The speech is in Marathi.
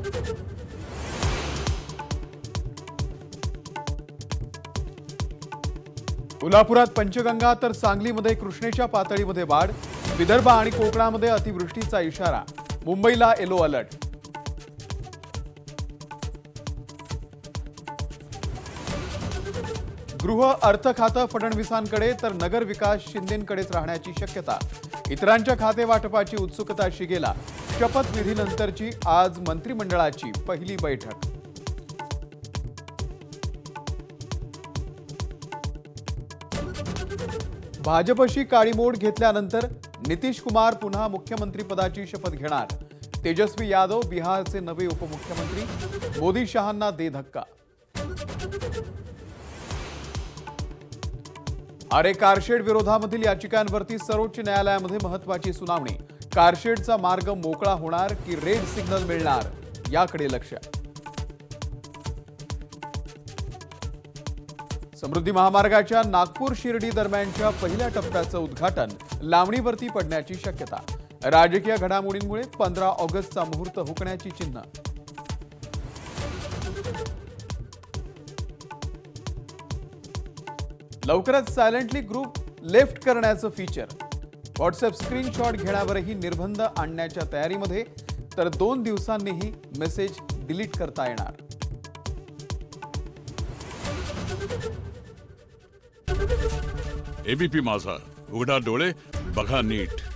कोल्हापुरात पंचगंगा तर सांगलीमध्ये कृष्णेच्या पातळीमध्ये वाढ। विदर्भ आणि कोकणामध्ये अतिवृष्टीचा इशारा। मुंबईला येलो अलर्ट। गृह अर्थ खातं फडणवीसांकडे तर नगर विकास शिंदेंकडेच राहण्याची शक्यता। इतरांच्या खाते वाटपाची उत्सुकता शिगेला। शपथविधीनंतरची आज मंत्रिमंडळाची पहिली बैठक। भाजपशी काळीमोड घेतल्यानंतर नितीश कुमार पुन्हा मुख्यमंत्रीपदाची शपथ घेणार। तेजस्वी यादव बिहारचे नवे उपमुख्यमंत्री। मोदी शहांना दे धक्का। आरे कारशेड विरोधामधील याचिकांवरती सर्वोच्च न्यायालयामध्ये महत्त्वाची सुनावणी। कारशेडचा मार्ग मोकळा होणार की रेड सिग्नल मिळणार याकडे लक्ष। समृद्धी महामार्गाच्या नागपूर शिर्डी दरम्यानच्या पहिल्या टप्प्याचं उद्घाटन लांबणीवरती पडण्याची शक्यता। राजकीय घडामोडींमुळे 15 ऑगस्टचा मुहूर्त हुकण्याची चिन्ह। लवकरच सायलेंटली ग्रुप लेफ्ट करण्याचं फीचर। व्हॉट्सअप स्क्रीनशॉट घेण्यावरही निर्बंध आणण्याच्या तयारीमध्ये, तर 2 दिवसांनीही मेसेज डिलीट करता येणार। एबीपी माझा, उघडा डोळे बघा नीट।